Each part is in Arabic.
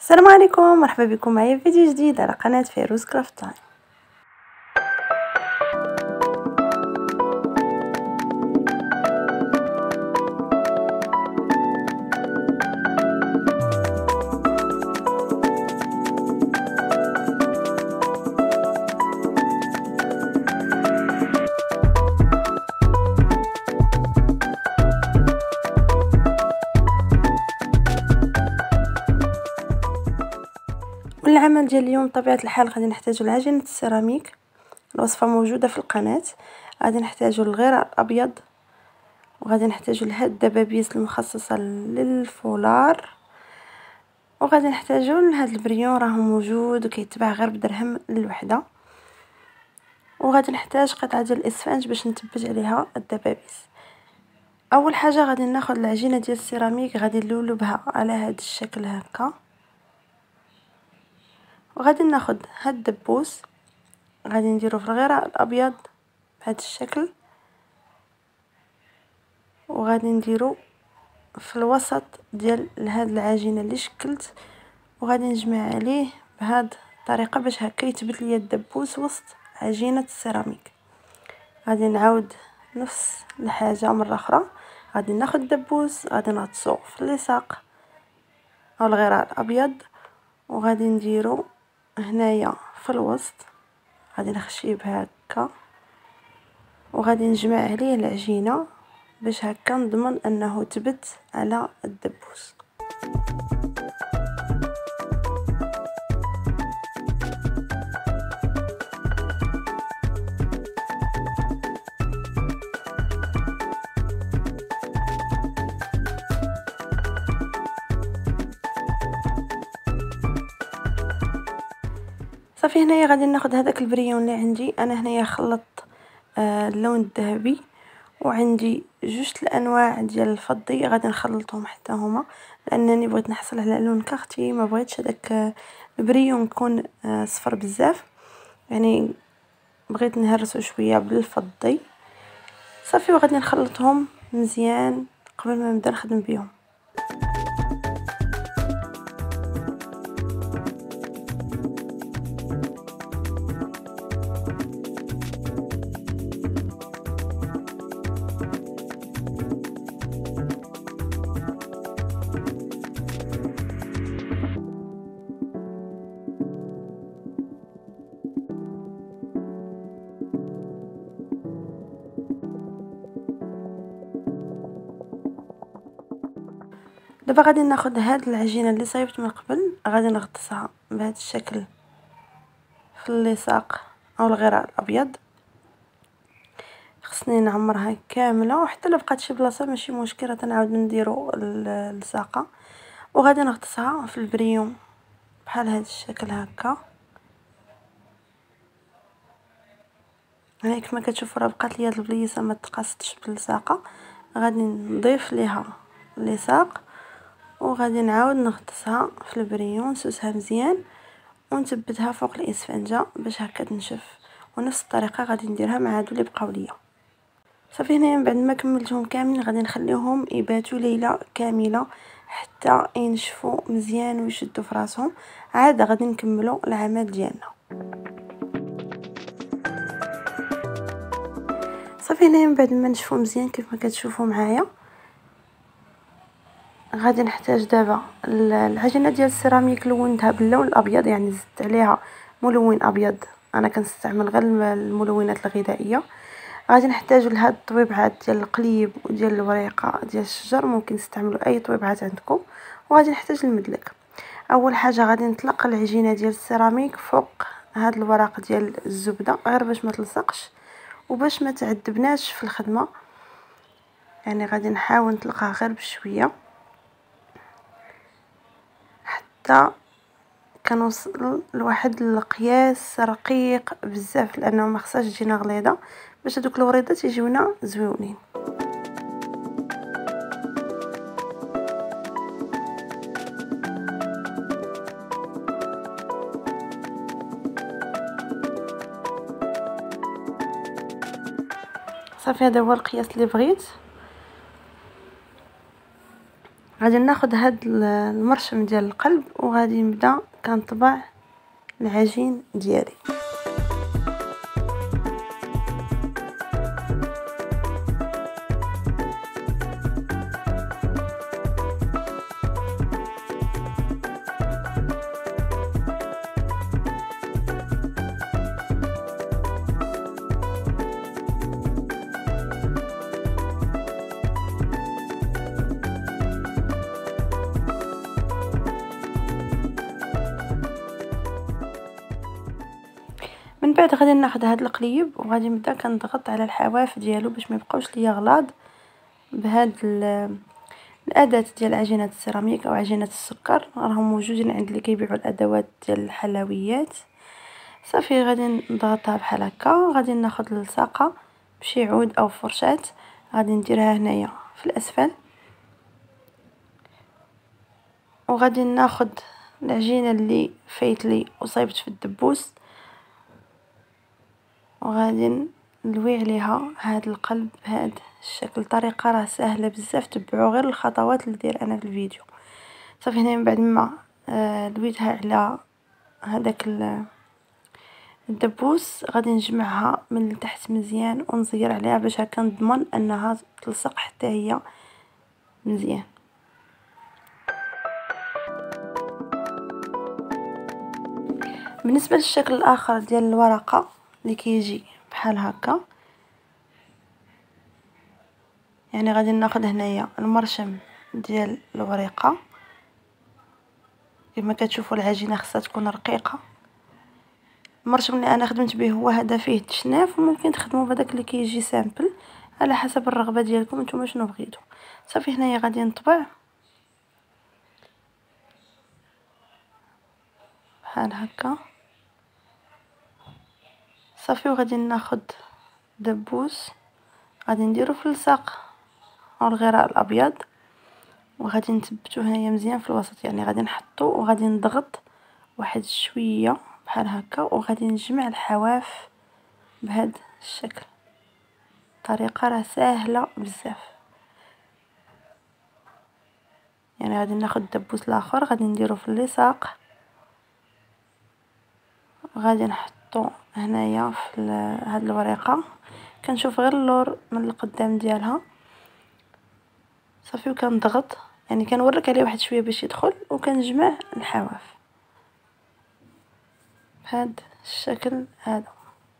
السلام عليكم، مرحبا بكم معايا في فيديو جديد على قناة فيروز كرافت تايم. والعمل ديال اليوم بطبيعة الحال غادي نحتاجو العجينة السيراميك. الوصفة موجودة في القناة. غادي نحتاجو الغيار الابيض، وغادي نحتاجو لهاد الدبابيس المخصصة للفولار، وغادي نحتاجو لهاد البريون راه موجود وكيتباع غير بدرهم الوحده، وغادي نحتاج قطعة ديال الاسفنج باش نثبت عليها الدبابيس. اول حاجه غادي ناخذ العجينه ديال السيراميك، غادي نلولبها على هاد الشكل هكا، وغادي ناخذ هاد الدبوس غادي نديرو في الغيار الابيض بهذا الشكل، وغادي نديرو في الوسط ديال هاد العجينه اللي شكلت، وغادي نجمع عليه بهاد الطريقه باش هكا يثبت ليا الدبوس وسط عجينه السيراميك. غادي نعاود نفس الحاجه مره اخرى، غادي ناخذ الدبوس غادي نغطسو في اللصاق او الغيار الابيض، وغادي نديرو هنايا في الوسط، غادي نخشيه هكا، وغادي نجمع عليه العجينه باش هكا نضمن انه ثبت على الدبوس. صافي هنايا غادي ناخذ هذاك البريون اللي عندي انا هنايا، خلطت اللون الذهبي، وعندي جوج الانواع ديال الفضي غادي نخلطهم حتى هما، لانني بغيت نحصل على لون كارتي، ما بغيتش هذاك البريون يكون صفر بزاف، يعني بغيت نهرسو شويه بالفضي. صافي وغادي نخلطهم مزيان قبل ما نبدا نخدم بهم. دابا غادي ناخذ هاد العجينه اللي صايبت من قبل، غادي نغطسها بهذا الشكل في اللصاق او الغيار الابيض. خصني نعمرها كامله، وحتى لو بقات شي بلاصه ماشي مشكل، تنعاود نديرو اللصاقه، وغادي نغطسها في البريون بحال هذا الشكل هكا. هاي كما كتشوفوا راه بقات ليا البليصه ما تقاستش باللصاقه، غادي نضيف ليها اللصاق، وغادي نعاود نغطسها في البريون، نسوسها مزيان ونثبتها فوق الاسفنجه باش هكا تنشف، ونفس الطريقه غادي نديرها مع هادو اللي بقاو ليا. صافي هنايا من بعد ما كملتهم كاملين غادي نخليهم يباتوا ليله كامله حتى ينشفوا مزيان ويشدوا في راسهم، عاد غادي نكملوا العمل ديالنا. صافي هنايا من بعد ما نشفوا مزيان كيف ما كتشوفوا معايا، غادي نحتاج دابا العجينه ديال السيراميك، لونتها باللون الابيض، يعني زدت عليها ملون ابيض، انا كنستعمل غير الملونات الغذائيه. غادي نحتاج لهاد الطويبعات ديال القليب وديال الوريقه ديال الشجر، ممكن تستعملوا اي طويبعات عندكم. وغادي نحتاج المدلك. اول حاجه غادي نطلق العجينه ديال السيراميك فوق هاد الورق ديال الزبده، غير باش ما تلصقش وباش ما تعذبناش في الخدمه، يعني غادي نحاول نطلقها غير بشويه حتى كنوصل لواحد القياس رقيق بزاف، لانه ما خصهاش تجينا غليظه باش هذوك الوريضات يجيونا زويونين. صافي هذا هو القياس اللي بغيت، غادي ناخد هاد المرشم ديال القلب وغادي نبدا كنطبع العجين ديالي. من بعد غادي ناخد هاد القليب وغادي نبدا كنضغط على الحواف ديالو باش ما يبقاوش ليا غلاض بهاد الاداه ديال عجينه السيراميك او عجينه السكر. راهم موجودين عند اللي كيبيعوا الادوات ديال الحلويات. صافي غادي نضغطها بحال هكا. غادي ناخد الصاقه بشي عود او فرشاه، غادي نديرها هنايا في الاسفل، وغادي ناخد العجينه اللي فايتلي وصايبت في الدبوس وغادي نلوي عليها هاد القلب بهذا الشكل. طريقه راه سهله بزاف، تبعوا غير الخطوات اللي داير انا في الفيديو. صافي هنا من بعد ما لويتها على هذاك الدبوس غادي نجمعها من التحت مزيان ونزير عليها باش هكا نضمن انها تلصق حتى هي مزيان. بالنسبه للشكل الاخر ديال الورقه اللي كيجي بحال هكا، يعني غادي ناخذ هنايا المرشم ديال الورقه. كما كتشوفوا العجينه خصها تكون رقيقه. المرشم اللي انا خدمت به هو هذا فيه تشناف، وممكن تخدموا بهذاك اللي كيجي سامبل على حسب الرغبه ديالكم نتوما شنو بغيتوا. صافي هنايا غادي نطبع بحال هكا. صافي وغادي ناخذ دبوس غادي نديرو في الساق او الغراء الابيض وغادي نثبتو هنايا مزيان في الوسط، يعني غادي نحطو وغادي نضغط واحد شويه بحال هكا وغادي نجمع الحواف بهذا الشكل. طريقه راه سهله بزاف. يعني غادي ناخذ الدبوس الاخر غادي نديرو في اللصاق، غادي نحطو هنايا في هاد الورقه. كنشوف غير اللور من القدام ديالها. صافي وكنضغط، يعني كنورك عليه واحد شويه باش يدخل وكنجمع الحواف بهذا الشكل هذا.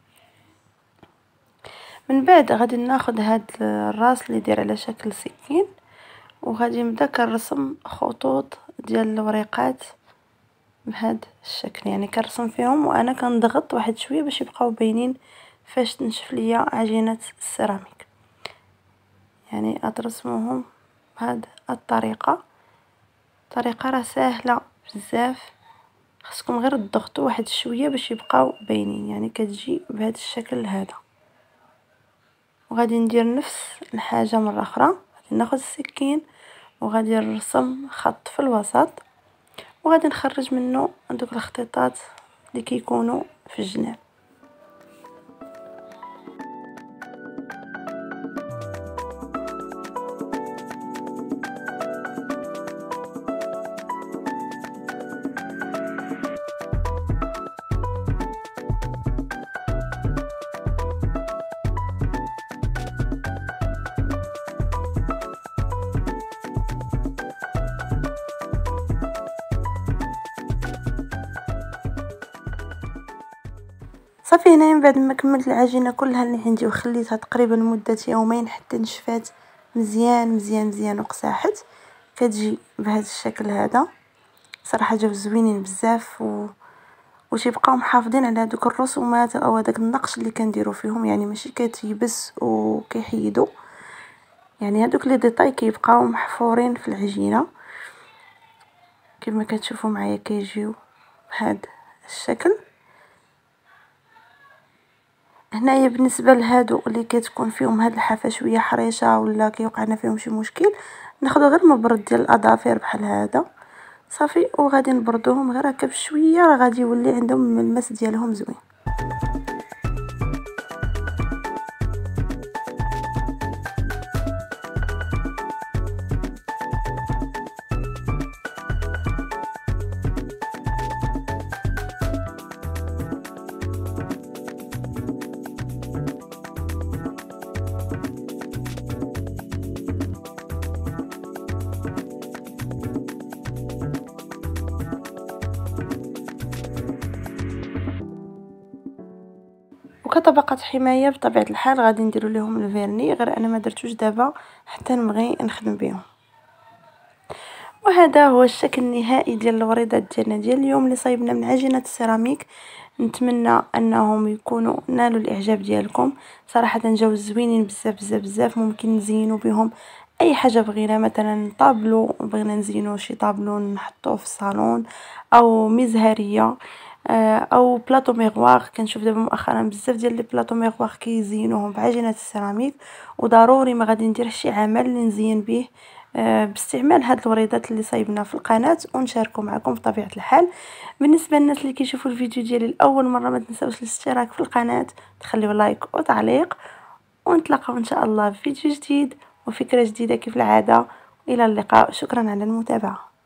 من بعد غادي ناخذ هاد الراس اللي داير على شكل سكين وغادي نبدا كنرسم خطوط ديال الوريقات بهذا الشكل. يعني كنرسم فيهم وانا كنضغط واحد شويه باش يبقاو باينين فاش تنشف ليا عجينه السيراميك. يعني اترسموهم بهذه الطريقه. طريقه راه سهله بزاف، خصكم غير تضغطوا واحد شويه باش يبقاو باينين. يعني كتجي بهذا الشكل هذا. وغادي ندير نفس الحاجه مره اخرى. غادي ناخذ السكين وغادي نرسم خط في الوسط وغادي نخرج منه دوك الخطيطات اللي كيكونوا في الجناب. صافي هنايا من بعد ما كملت العجينه كلها اللي عندي وخليتها تقريبا مده يومين حتى نشفات مزيان مزيان مزيان وقساحت، كتجي بهذا الشكل هذا. صراحه جاو زوينين بزاف وتيبقاو محافظين على دوك الرسومات او هذاك النقش اللي كنديرو فيهم، يعني ماشي كتيبس وكيحيدوا. يعني هذوك لي ديتاي كيبقاو محفورين في العجينه كما كتشوفوا معايا كيجيو بهذا الشكل. هنايا بالنسبه لهادو اللي كتكون فيهم هاد الحافه شويه حريشه ولا كيوقع لنا فيهم شي مشكل، ناخذ غير مبرد ديال الاظافر بحال هذا. صافي وغادي نبردوهم غير هكا بشويه، راه غادي يولي عندهم الملمس ديالهم زوين. وكطبقة حماية بطبيعة الحال غادي نديرو ليهم الفيرني، غير انا ما درتوش دابا حتى نبغي نخدم بهم. وهذا هو الشكل النهائي ديال الوريضات ديالنا ديال اليوم اللي صايبنا من عجينه السيراميك. نتمنى انهم يكونوا نالوا الاعجاب ديالكم. صراحه جاو زوينين بزاف بزاف بزاف، ممكن نزينوا بهم اي حاجه بغينا، مثلا طابلو بغينا نزينوا شي طابلو نحطوه في الصالون، او مزهريه، او بلاطو ميغوار. كنشوف دابا مؤخرا بزاف ديال لي بلاطو ميغوار كيزينوهم بعجينه السيراميك، وضروري ما غادي ندير شي عمل اللي نزين به باستعمال هاد الوريضات اللي صايبنا في القناه ونشاركوا معكم بطبيعه الحال. بالنسبه للناس اللي كيشوفوا الفيديو ديالي لاول مره، ما تنساوش الاشتراك في القناه، تخليوا لايك وتعليق، ونتلاقاو ان شاء الله في فيديو جديد وفكره جديده كيف العاده. الى اللقاء، شكرا على المتابعه.